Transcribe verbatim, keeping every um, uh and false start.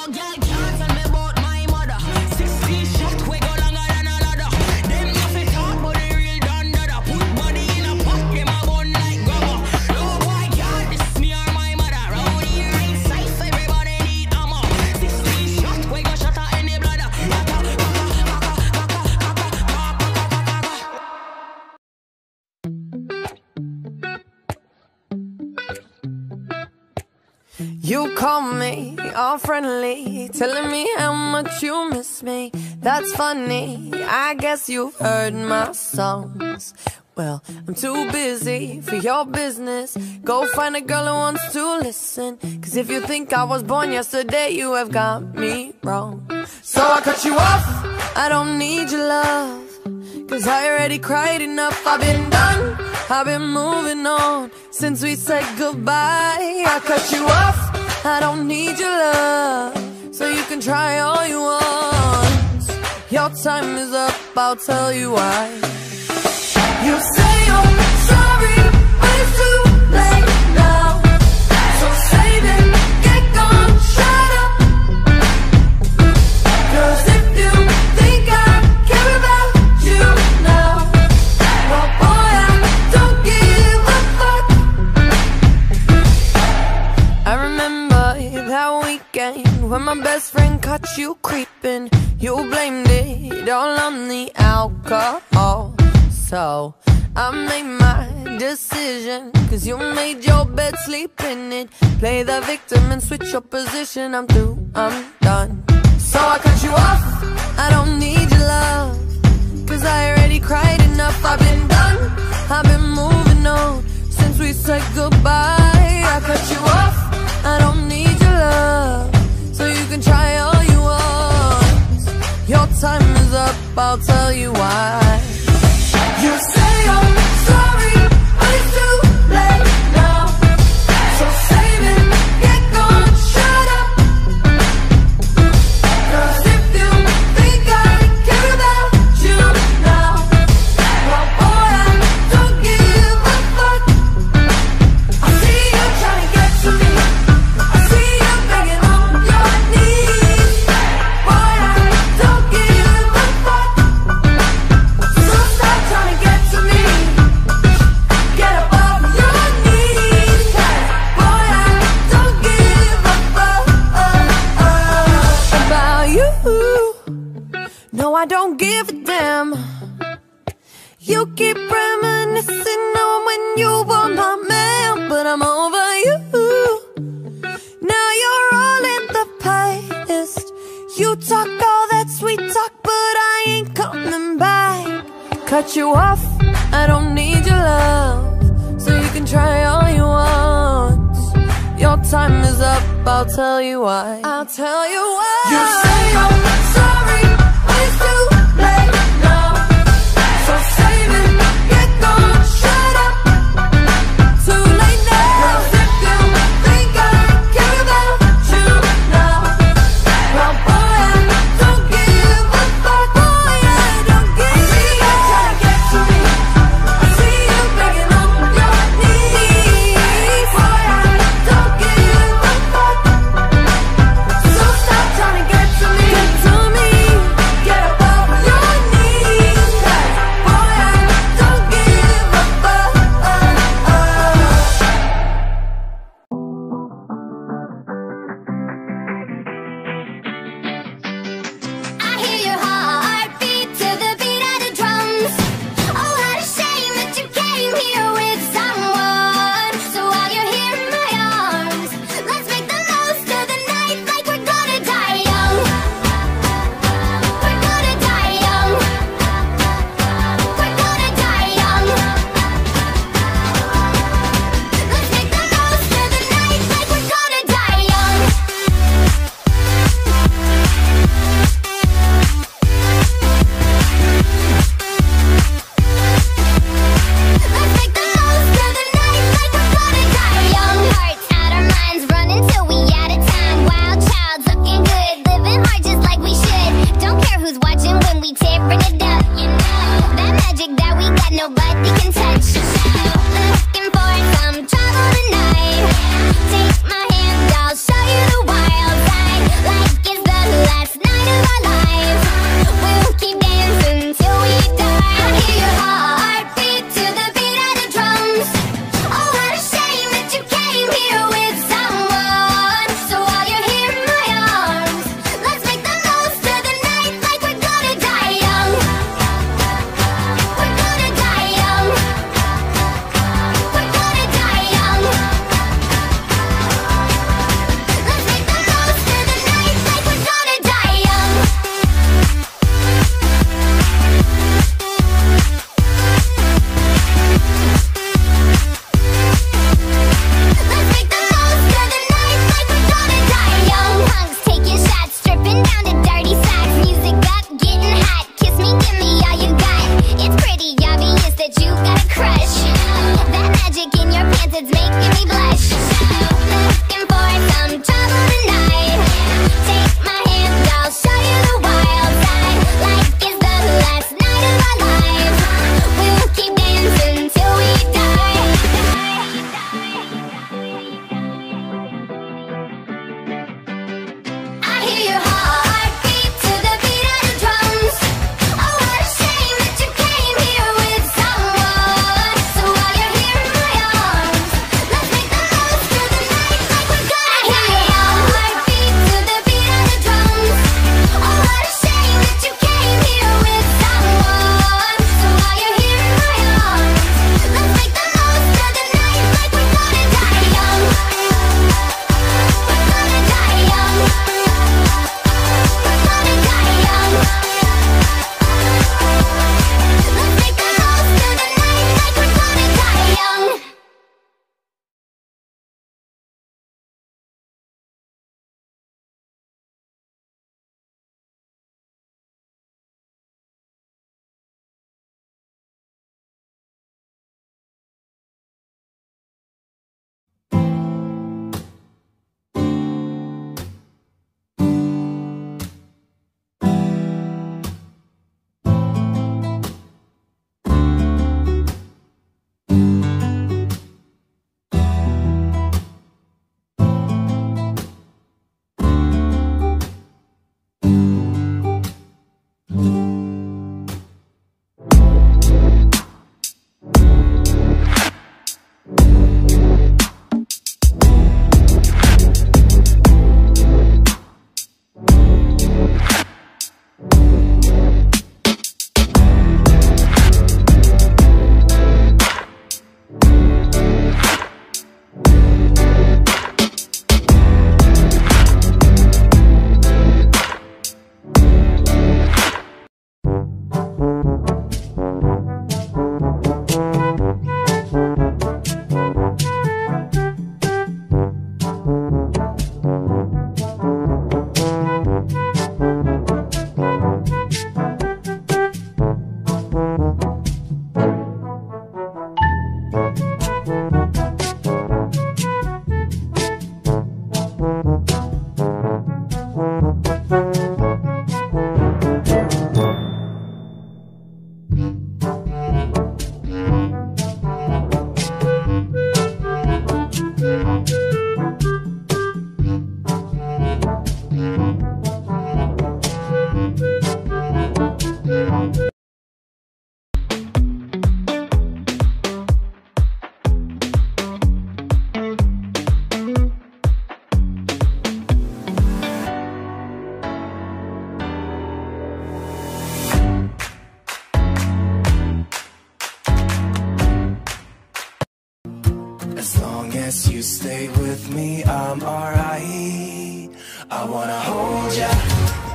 girl can't tell me about my mother. Sixteen shot, we go longer than a ladder. Them nothing talk, but they real done dada. Put money in a pot, them a bun like grabber. No boy can't diss me or my mother. Round here ain't safe, everybody need ammo. Sixteen shot, we go shut her in the bladder. You call me all friendly, telling me how much you miss me. That's funny, I guess you've heard my songs. Well, I'm too busy for your business. Go find a girl who wants to listen. Cause if you think I was born yesterday, you have got me wrong. So I cut you off, I don't need your love. Cause I already cried enough, I've been done, I've been moving on since we said goodbye. I cut you off, I don't need your love, so you can try all you want. Your time is up, I'll tell you why. You say you're sorry, but it's too late now. So save it, get gone, shut up. Cause if you think I care about you now, well boy, I don't give a fuck. I remember that weekend when my best friend caught you creeping. You blamed it all on the alcohol. So I made my decision, cause you made your bed, sleep in it. Play the victim and switch your position. I'm through, I'm done. So I cut you off, I don't need your love, cause I already cried enough. I've been done, I've been moving on since we said goodbye. I cut you off, I don't need your love, so you can try all you want. Your time is up, I'll tell you why. You say I'm sorry, but it's too late now. So save it, get gone, shut up. Cause if you think I care about you now, well boy, I don't give a fuck. I see you trying to get to me, I see you begging on your knees. Boy, I don't give a fuck. So stop trying to get to me, get up off your knees. Boy, I don't give a fuck about you. No, I don't give a damn. You keep reminiscing on when you were my man, but I'm over you. Now you're all in the past. You talk all that sweet talk, but I ain't coming back. Cut you off, I don't need your love, so you can try all you want. Your time is up, I'll tell you why. I'll tell you why. You say I'm sorry, but it's too late now. So save it, get gone, shut up. Too late now. Cause if you think I care about you now, well boy, I don't give a fuck. Boy, I don't give a fuck. I see you trying to get to me, I see you begging on your knees. Boy, I don't give a fuck. So stop trying to get to me, get to me. As long as you stay with me, I'm alright. I wanna hold ya,